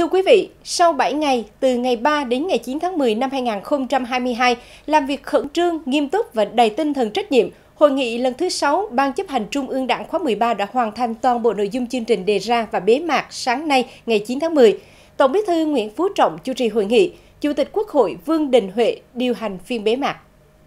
Thưa quý vị, sau 7 ngày, từ ngày 3 đến ngày 9 tháng 10 năm 2022, làm việc khẩn trương, nghiêm túc và đầy tinh thần trách nhiệm, Hội nghị lần thứ 6 Ban chấp hành Trung ương Đảng khóa 13 đã hoàn thành toàn bộ nội dung chương trình đề ra và bế mạc sáng nay ngày 9 tháng 10. Tổng Bí thư Nguyễn Phú Trọng chủ trì hội nghị, Chủ tịch Quốc hội Vương Đình Huệ điều hành phiên bế mạc.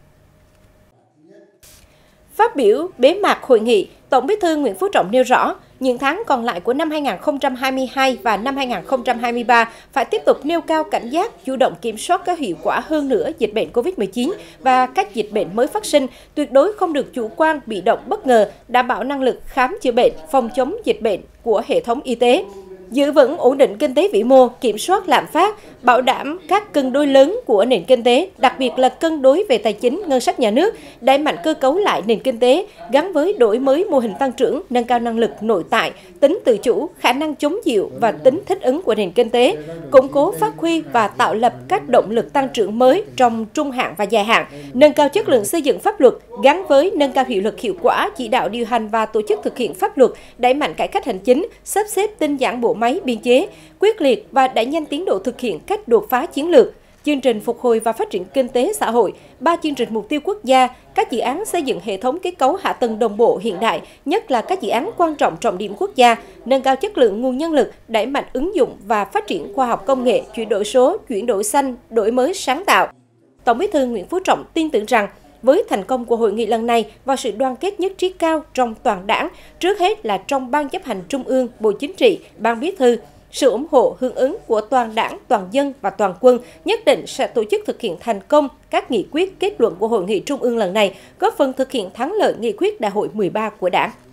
Phát biểu bế mạc hội nghị, Tổng Bí thư Nguyễn Phú Trọng nêu rõ, những tháng còn lại của năm 2022 và năm 2023 phải tiếp tục nêu cao cảnh giác, chủ động kiểm soát có hiệu quả hơn nữa dịch bệnh COVID-19 và các dịch bệnh mới phát sinh, tuyệt đối không được chủ quan, bị động, bất ngờ, đảm bảo năng lực khám chữa bệnh, phòng chống dịch bệnh của hệ thống y tế. Giữ vững ổn định kinh tế vĩ mô, kiểm soát lạm phát, bảo đảm các cân đối lớn của nền kinh tế, đặc biệt là cân đối về tài chính ngân sách nhà nước, đẩy mạnh cơ cấu lại nền kinh tế, gắn với đổi mới mô hình tăng trưởng, nâng cao năng lực nội tại, tính tự chủ, khả năng chống chịu và tính thích ứng của nền kinh tế, củng cố phát huy và tạo lập các động lực tăng trưởng mới trong trung hạn và dài hạn, nâng cao chất lượng xây dựng pháp luật, gắn với nâng cao hiệu lực hiệu quả, chỉ đạo điều hành và tổ chức thực hiện pháp luật, đẩy mạnh cải cách hành chính, sắp xếp tinh giản bộ máy biên chế, quyết liệt và đẩy nhanh tiến độ thực hiện các đột phá chiến lược, chương trình phục hồi và phát triển kinh tế xã hội, 3 chương trình mục tiêu quốc gia, các dự án xây dựng hệ thống kết cấu hạ tầng đồng bộ hiện đại, nhất là các dự án quan trọng trọng điểm quốc gia, nâng cao chất lượng nguồn nhân lực, đẩy mạnh ứng dụng và phát triển khoa học công nghệ, chuyển đổi số, chuyển đổi xanh, đổi mới sáng tạo. Tổng Bí thư Nguyễn Phú Trọng tin tưởng rằng, với thành công của hội nghị lần này và sự đoàn kết nhất trí cao trong toàn đảng, trước hết là trong Ban chấp hành Trung ương, Bộ Chính trị, Ban Bí thư, sự ủng hộ hưởng ứng của toàn đảng, toàn dân và toàn quân nhất định sẽ tổ chức thực hiện thành công các nghị quyết kết luận của Hội nghị Trung ương lần này, góp phần thực hiện thắng lợi nghị quyết Đại hội 13 của Đảng.